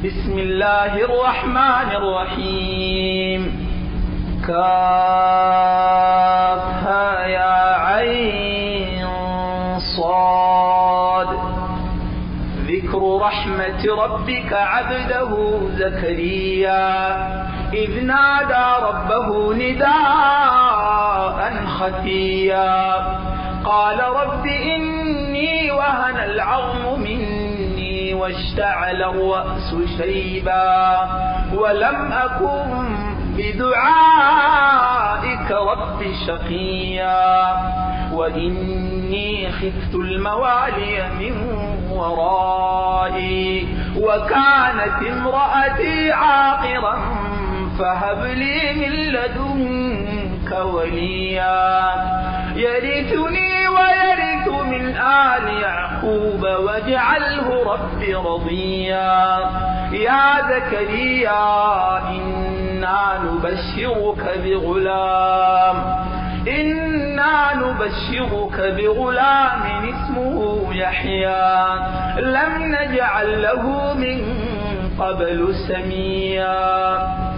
بسم الله الرحمن الرحيم. كافها يا عين صاد. ذكر رحمة ربك عبده زكريا إذ نادى ربه نداء خفيا قال رب إني وهن العظم مني واشتعل الرأس شيبا ولم أكن بدعائك رب شقيا وإني خفت الموالي من ورائي وكانت امرأتي عاقرا فهب لي من لدنك وليا يرثني ويرث من آل يعقوب واجعله رب رضيا. يا زكريا إنا نبشرك بغلام اسمه يحيى لم نجعل له من قبل سميا.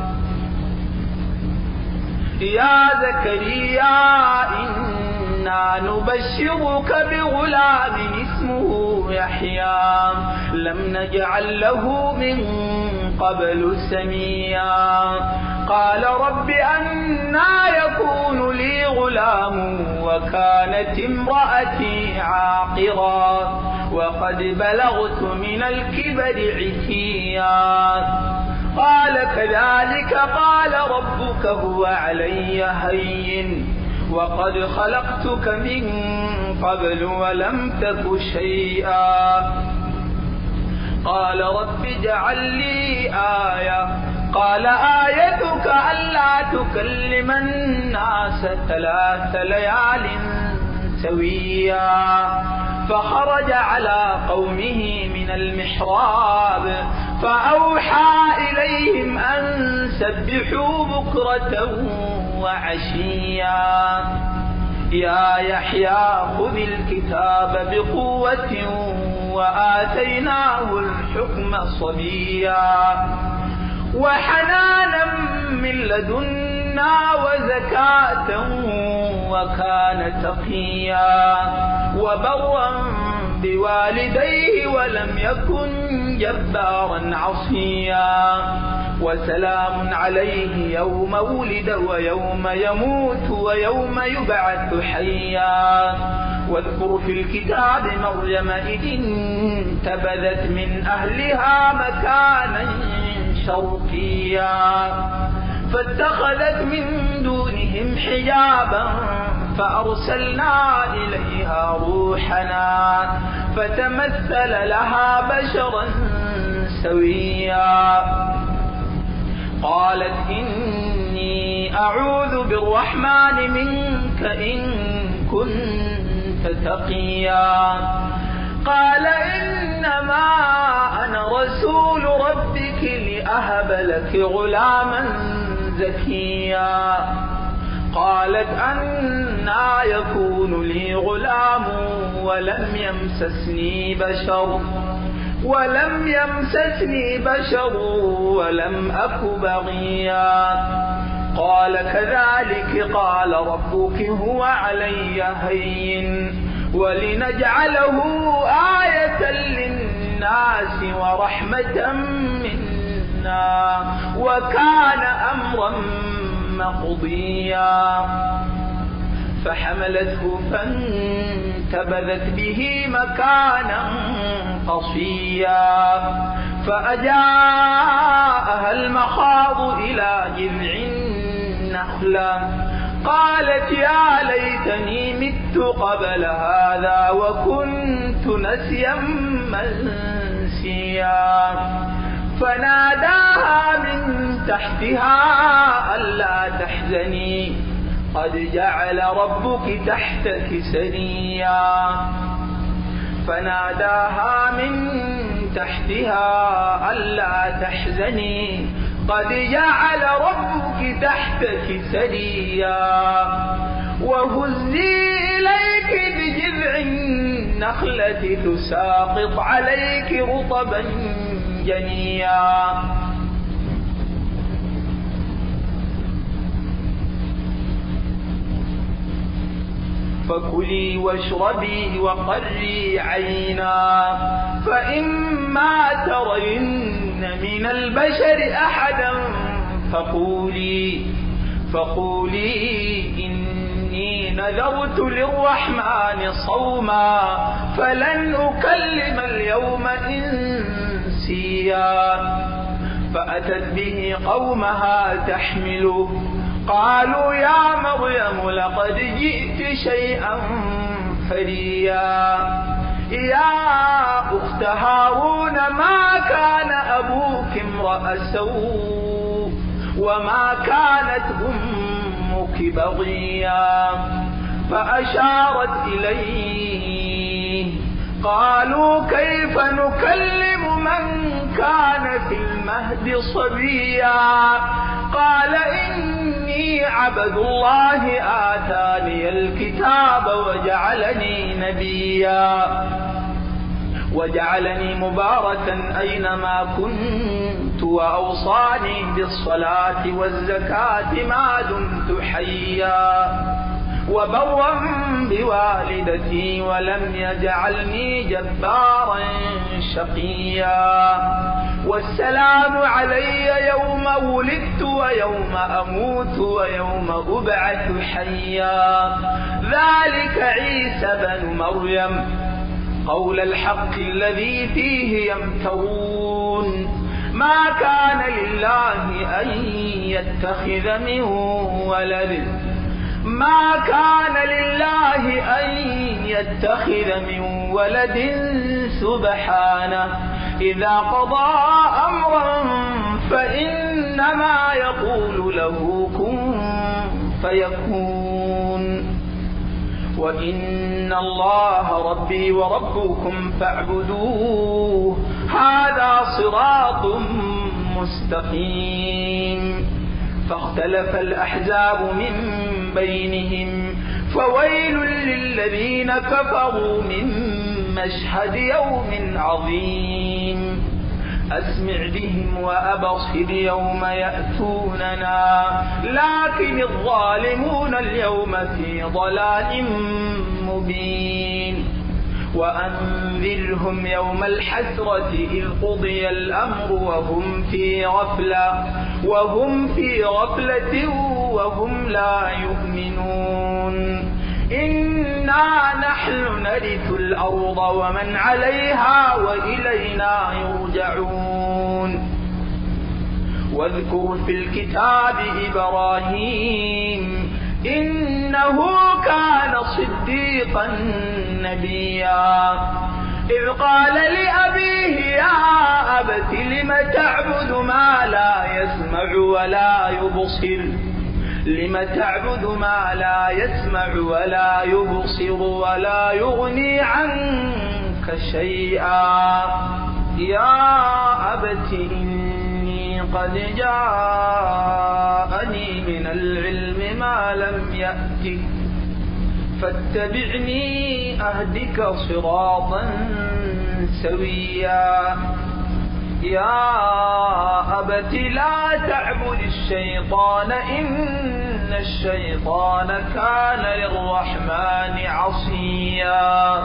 يا زكريا إنا نبشرك بغلام اسمه يحيى لم نجعل له من قبل سميا. قال رب أنى يكون لي غلام وكانت امرأتي عاقرا وقد بلغت من الكبر عتيا. قال كذلك قال ربك هو علي هين وقد خلقتك من قبل ولم تك شيئا. قال رب اجعل لي آية قال آيتك ألا تكلم الناس 3 ليال سويا. فخرج على قومه من المحراب فأوحى إليهم أن سبحوا بكرة وعشيا. يا يحيى خذ الكتاب بقوة وآتيناه الحكم صبيا وحنانا من لدنا وزكاة وكان تقيا وبرا بوالديه ولم يكن جبارا عصيا. وسلام عليه يوم ولد ويوم يموت ويوم يبعث حيا. واذكر في الكتاب مريم إذ انتبذت من أهلها مكانا شرقيا فاتخذت من دونهم حجابا فأرسلنا إليها روحنا فتمثل لها بشرا سويا. قالت إني أعوذ بالرحمن منك إن كنت تقيا. قال إنما أنا رسول ربك لأهب لك غلاما زكيا. قالت أنى يكون لي غلام ولم يمسسني بشر ولم أك بغيا. قال كذلك قال ربك هو علي هين ولنجعله آية للناس ورحمة منا وكان أمرا مقضيا. فحملته فانتبذت به مكانا قصيا فأجاءها المخاض إلى جذع النخلة قالت يا ليتني مت قبل هذا وكنت نسيا منسيا. فناداها من تحتها ألا تحزني قد جعل ربك تحتك سريا. فناداها من تحتها ألا تحزني قد جعل ربك تحتك سريا. وهزي إليك بجذع النخلة تساقط عليك رطبا جنيا. فكلي واشربي وقري عينا، فإما ترين من البشر أحدا فقولي إني نذرت للرحمن صوما فلن أكلم اليوم إنسيا. فأتت به قومها تحمله، قالوا يا مريم لقد جئت شيئا فريا. يا أخت هارون ما كان أبوك امرأ سوء وما كانت أمك بغيا. فأشارت إليه، قالوا كيف نكلم من كان في المهد صبيا. قال إني عبد الله آتاني الكتاب وجعلني نبيا وجعلني مباركا أينما كنت وأوصاني بالصلاة والزكاة ما دمت حيا وبرا بوالدتي ولم يجعلني جبارا شقيا. والسلام علي يوم ولدت ويوم أموت ويوم أبعث حيا. ذلك عيسى بن مريم قول الحق الذي فيه يمترون. ما كان لله أن يتخذ من ولد سبحانه. إذا قضى أمرا فإنما يقول له كن فيكون. وإن الله ربي وربكم فاعبدوه هذا صراط مستقيم. فاختلف الأحزاب من بينهم، فويل للذين كفروا من مشهد يوم عظيم. أسمع بهم وأبصر يوم يأتوننا، لكن الظالمون اليوم في ضلال مبين. وأنذرهم يوم الحسرة إذ قضي الأمر وهم في غفلة وهم لا يؤمنون. إنا نحن نرث الأرض ومن عليها وإلينا يرجعون. واذكر في الكتاب إبراهيم إنه كان صديقا نبيا. إذ قال لأبيه يا أبت لم تعبد ما لا يسمع ولا يبصر ولا يغني عنك شيئا. يا أبت إني قد جاءني من العلم ما لم يأتك فاتبعني أهدك صراطا سويا. يا أبت لا تعبد الشيطان إن الشيطان كان للرحمن عصيا.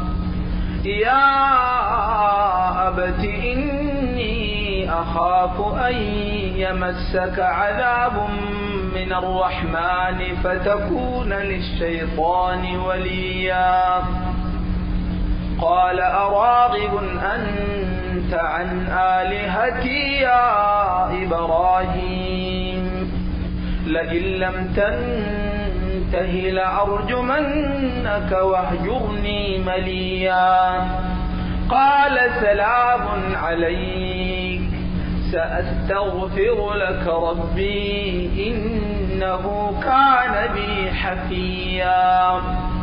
يا أبت إني أخاف أن يمسك عذاب من الرحمن فتكون للشيطان وليا. قال أراغب أنت عن آلهتي يا إبراهيم لئن لم تنته لأرجمنك واهجرني مليا. قال سلام عليك سأستغفر لك ربي إنه كان بي حفيا.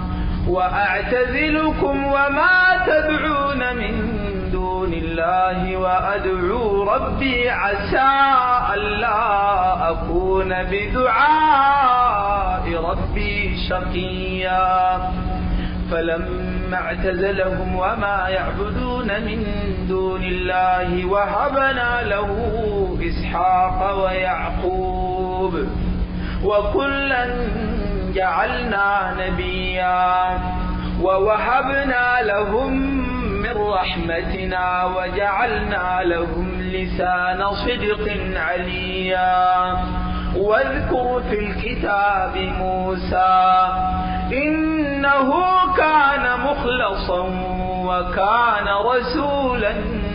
وأعتزلكم وما تدعون من دون الله وأدعو ربي عسى ألا أكون بدعاء ربي شقيا. فلما اعتزلهم وما يعبدون من دون الله وهبنا له إسحاق ويعقوب وكلا جعلنا نبيا ووهبنا لهم من رحمتنا وجعلنا لهم لسان صدق عليا واذكر في الكتاب موسى إنه كان مخلصا وكان رسولا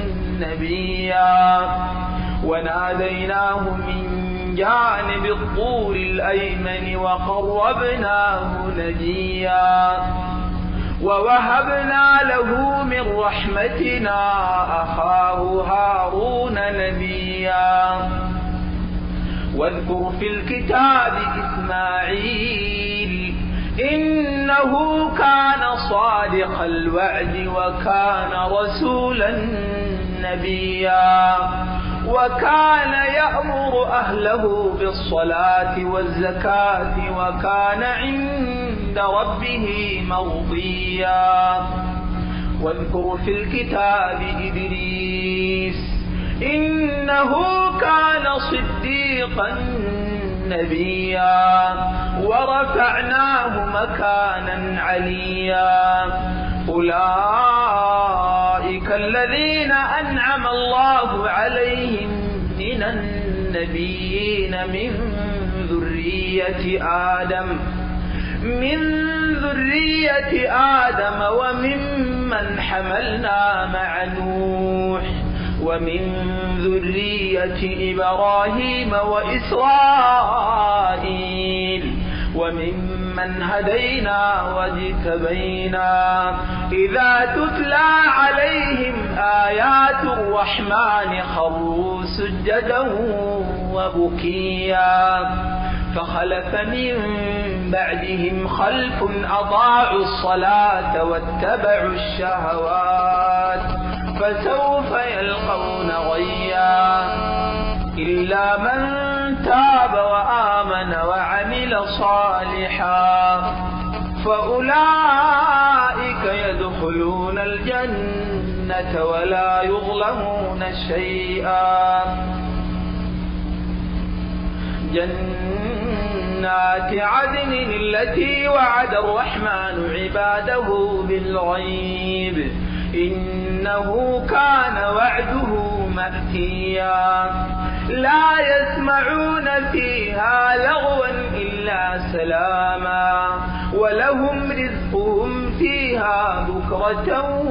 نبيا وناديناه من جانب الطور الأيمن وقربناه نجيا ووهبنا له من رحمتنا أخاه هارون نبيا واذكر في الكتاب إسماعيل إنه كان صادق الوعد وكان رسولا نبيا وكان يأمر أهله بالصلاة والزكاة وكان عند ربه مرضيا واذكر في الكتاب إدريس إنه كان صديقا نبيا ورفعناه مكانا عليا أولئك الذين أنعم الله عليهم من النبيين من ذرية آدم وممن حملنا مع نوح ومن ذرية إبراهيم وإسرائيل وممن هدينا واجتبينا إذا تتلى عليهم آيات الرحمن خروا سجدا وبكيا فخلف من بعدهم خلف أضاعوا الصلاة واتبعوا الشهوات فسوف يلقون غيا إلا من تاب وآمن وعمل صالحا فأولئك يدخلون الجنة ولا يظلمون شيئا جنات عدن التي وعد الرحمن عباده بالغيب إنه كان وعده مأتيا لا يسمعون فيها لغوا إلا سلاما ولهم رزقهم فيها بكرة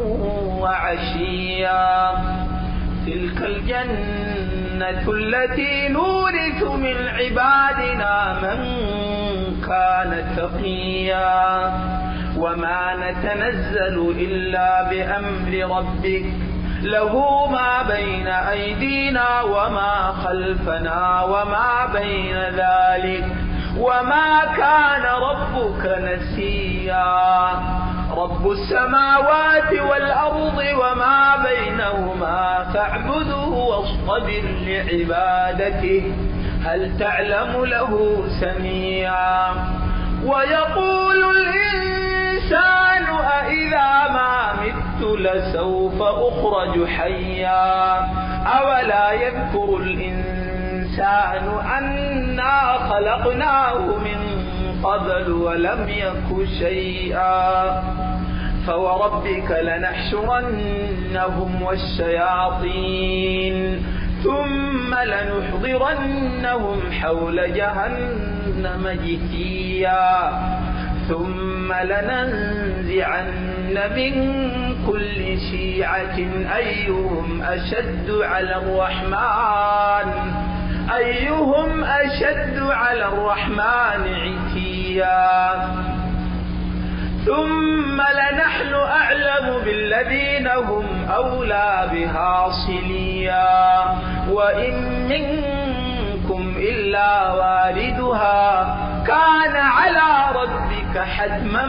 وعشيا تلك الجنة التي نورث من عبادنا من كان تقيا وما نتنزل إلا بأمر ربك له ما بين أيدينا وما خلفنا وما بين ذلك وما كان ربك نسيا رب السماوات والأرض وما بينهما فاعبده واصطبر لعبادته هل تعلم له سميا ويقول الإنسان أإذا ما مت لسوف أخرج حيا أولا يذكر الإنسان أنا خلقناه من قبل ولم يك شيئا فوربك لنحشرنهم والشياطين ثم لنحضرنهم حول جهنم جثيا ثم لننزعن من كل شيعة أيهم أشد على الرحمن عتيا ثم لنحن أعلم بالذين هم أولى بها صليا وإن منكم إلا واردها كان على ربك حتما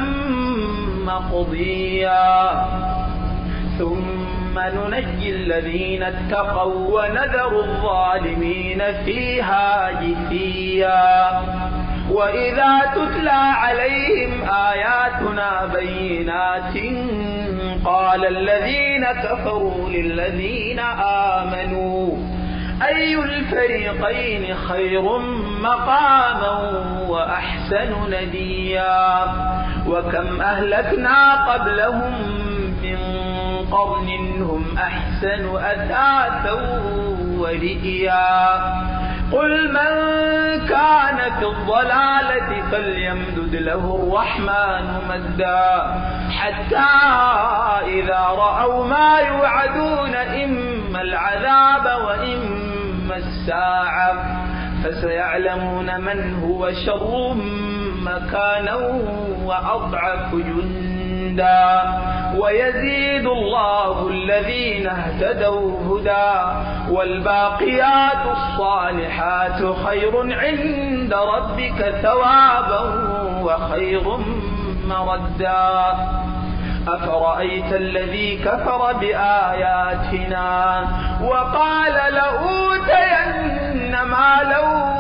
مقضيا ثم ننجي الذين اتقوا ونذر الظالمين فيها جثيا وإذا تتلى عليهم آياتنا بينات قال الذين كفروا للذين آمنوا أي الفريقين خير مقاما وأحسن نديا وكم أهلكنا قبلهم من قرن هم أحسن أثاثا ورئيا قل من كان في الضلالة فليمدد له الرحمن مدا حتى إذا رأوا ما يوعدون إما العذاب وإما الساعة فسيعلمون من هو شر مكانا وأضعف جندا ويزيد الله الذين اهتدوا هدى والباقيات الصالحات خير عند ربك ثوابا وخير مردا أفرأيت الذي كفر بآياتنا وقال لأوتين مالا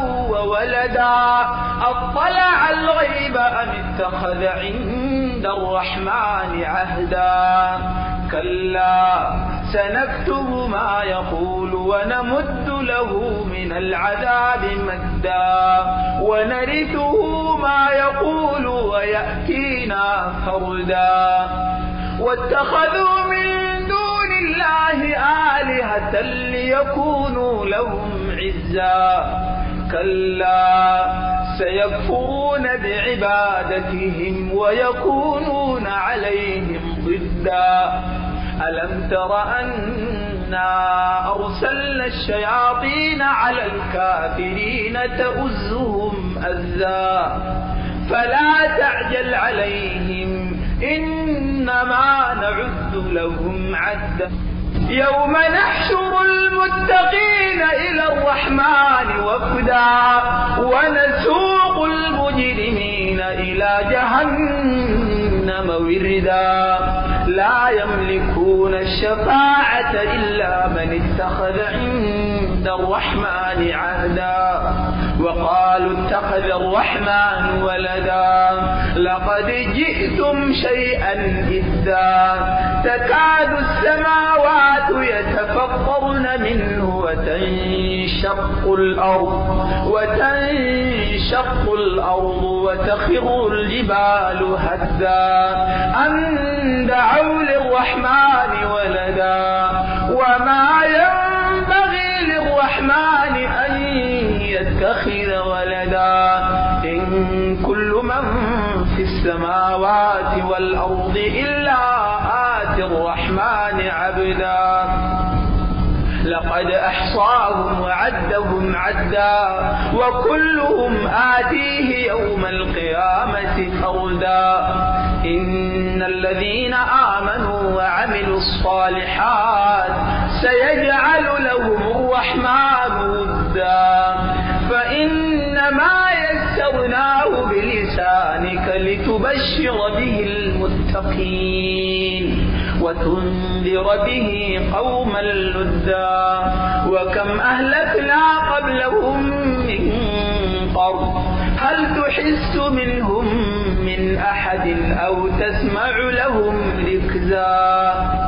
وولدا أطلع الغيب أم اتخذ عند الرحمن عهدا كلا سنكتب ما يقول ونمد له من العذاب مدا ونرثه ما يقول ويأتينا فردا واتخذوا من دون الله آلهة ليكونوا لهم عزا كلا سيكفرون بعبادتهم ويكونون عليهم ضدا ألم تر أنا أرسلنا الشياطين على الكافرين تؤزهم أزا فلا تعجل عليهم إنما نعد لهم عدا يوم نحشر المتقين إلى الرحمن وفدا ونسوق المجرمين إلى جهنم وردا لا يملكون الشفاعة إلا من اتخذ عند الرحمن عهدا وقالوا اتخذ الرحمن ولدا لقد جئتم شيئا إدا تكاد السماوات يتفطرن منه وتنشق الأرض وتخر الجبال هدا أن دعوا للرحمن ولدا وما ينبغي للرحمن أن يتخذ ولدا إن كل من في السماوات والأرض إلا آتي الرحمن عبدا لقد أحصاهم وعدهم عدا وكلهم آتيه يوم القيامة فردا إن الذين آمنوا وعملوا الصالحات سيجعل لهم الرحمن ودا فإنما يسرناه بلسانك لتبشر به المتقين وتنذر به قوما لدا وكم أهلكنا قبلهم من قرن هل تحس منهم من أحد أو تسمع لهم ركزا